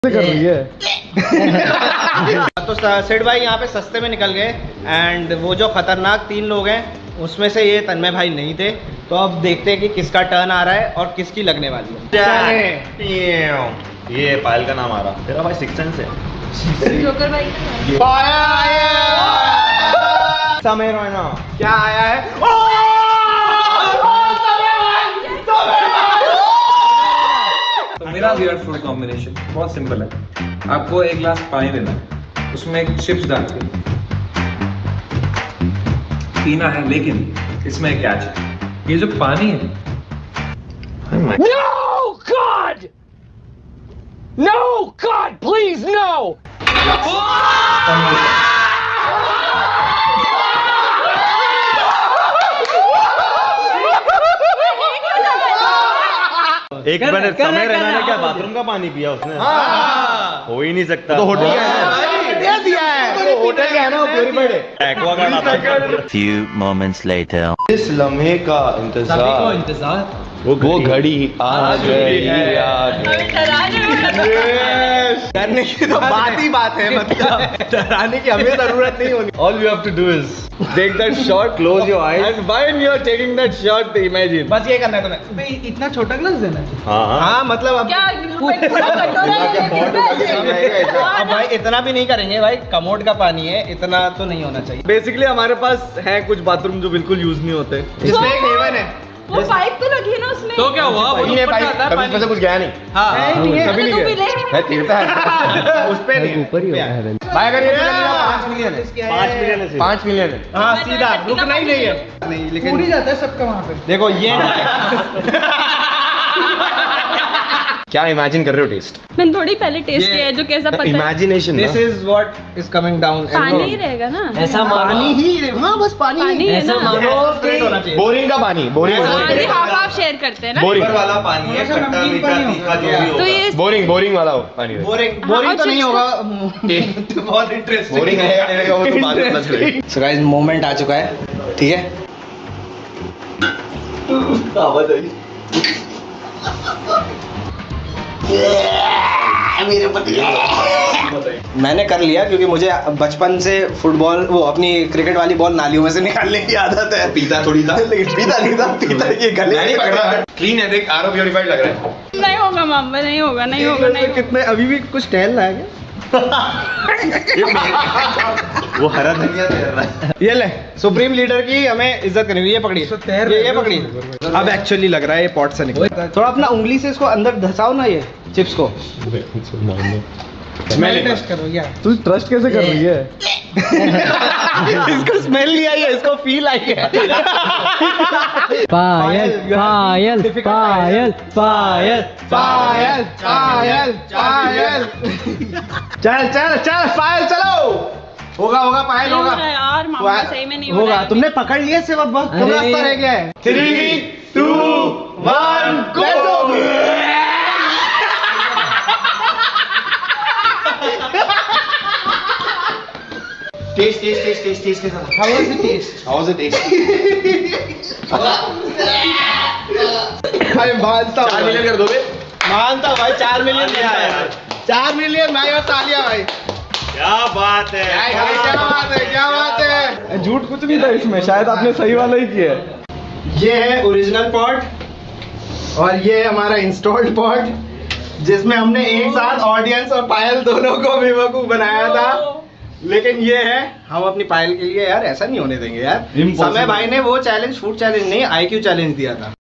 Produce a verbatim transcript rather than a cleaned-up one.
कर रही है। तो सेठ भाई यहाँ पे सस्ते में निकल गए एंड वो जो खतरनाक तीन लोग हैं उसमें से ये तन्मय भाई नहीं थे। तो अब देखते हैं कि किसका टर्न आ रहा है और किसकी लगने वाली है। ये पायल का नाम आ रहा। तेरा भाई सिक्स सेंस है। जोकर भाई समय रोना क्या आया है? तो मेरा वियर्ड फूड कॉम्बिनेशन बहुत सिंपल है। आपको एक गिलास पानी देना है, उसमें एक चिप्स डाल के पीना है, लेकिन इसमें एक कैच है। ये जो पानी है, No God! No God, please no! एक मिनट, समय रहना ने क्या बाथरूम का पानी पिया उसने? हाँ। हो ही नहीं सकता। तो होटल का है, दे दिया है। तो होटल का है ना, प्योरीफाइड है। एक्वागार्ड आता है। Few moments later. इस लम्हे का इंतजार, इंतजार वो घड़ी आ गई आ गई। करने की तो बात ही बात है, मतलब डराने की हमें जरूरत नहीं होनी। All you have to do is take that shot, close your eyes, and while you are taking that shot, imagine. बस ये करना है तुम्हें। इतना छोटा ग्लास देना है? हाँ हाँ। हाँ मतलब अब क्या अब भाई इतना भी नहीं करेंगे भाई, कमोड का पानी है, इतना तो नहीं होना चाहिए। Basically हमारे पास है कुछ बाथरूम जो बिल्कुल यूज नहीं होते। इसमें एक हेवन है। वो पाइप तो लगी है ना उसमें। तो क्या हुआ? वो नहीं है पाइप, कभी इसमें से कुछ गया नहीं। हाँ नहीं है, कभी नहीं तू भी गया। ले। है तीरता है। उस पे नहीं ऊपर ही होता है। भाई अगर ये पाँच मिलियन है, पाँच मिलियन है। पाँच मिलियन है। हाँ सीधा रुकना ही नहीं है। नहीं लेकिन पूरी जाता है सबका वहाँ पे। देखो ये क्या इमेजिन कर रहे हो टेस्ट? मैंने थोड़ी पहले टेस्ट किया है, जो कैसा पता है। Imagination this is what is coming down. पानी ही रहेगा ना। ऐसा पानी ही, हाँ बस पानी पानी है ना। स्ट्रेट होना चाहिए। बोरिंग का पानी, बोरिंग हमारे हाफ हाफ शेयर करते हैं ना। बोरिंग वाला पानी है, खट्टा मीठा तीखा जो भी तो होगा। ये बोरिंग बोरिंग वाला हो पानी। बोरिंग बोरिंग तो नहीं होगा। बहुत इंटरेस्टिंग। बोरिंग है वो तो बाद में पता चलेगा। सो गाइस मोमेंट आ चुका है, ठीक है। मैंने कर लिया क्योंकि मुझे बचपन से फुटबॉल, वो अपनी क्रिकेट वाली बॉल नालियों में से निकालने की आदत है। पीता थोड़ी था, लेकिन पीता नहीं था, पीता ये गले नहीं पकड़ रहा है। क्लीन है, देख आर ओ प्योरीफाइड लग रहा है। नहीं होगा मामा, नहीं होगा, नहीं होगा, नहीं होगा। कितने अभी भी कुछ टहल रहा है क्या? वो हरा धनिया तैर रहा है। ये ले, सुप्रीम लीडर की हमें इज्जत करनी है। ये पकड़ी, ये ये पकड़ी। अब एक्चुअली लग रहा है ये पॉट से निकला। थोड़ा अपना उंगली से इसको अंदर धसाओ ना, ये चिप्स को। स्मेल टेस्ट करो यार। तू ट्रस्ट कैसे कर रही है? इसको स्मेल नहीं आई है, इसको फील आई है। पायल पायल पायल पायल पायल पायल पायल। चल चल चल पायल चलो। होगा होगा पायल नहीं हो होगा रहा है यार मामा, सही में नहीं हो होगा। रहा है। तुमने पकड़ लिया सिर्फ, अब बहुत कम रास्ता रह गया है। Three two one go. Test test test test test कैसा था? How was the test? How was the taste? भाई मानता हूँ, चार मिलियन कर दोगे? मानता हूँ भाई, चार मिलियन दिया यार। चार मिलियन भाई और तालियां भाई। क्या बात है, क्या बात है, क्या बात है। झूठ कुछ नहीं था इसमें, शायद आपने सही वाला ही किया है। ये है ओरिजिनल पॉट और ये है हमारा इंस्टॉल्ड पॉट, जिसमें हमने एक साथ ऑडियंस और पायल दोनों को बेवकूफ बनाया था। लेकिन ये है हम अपनी पायल के लिए, यार ऐसा नहीं होने देंगे यार। समय भाई ने वो चैलेंज, फूड चैलेंज नहीं, आईक्यू चैलेंज दिया था।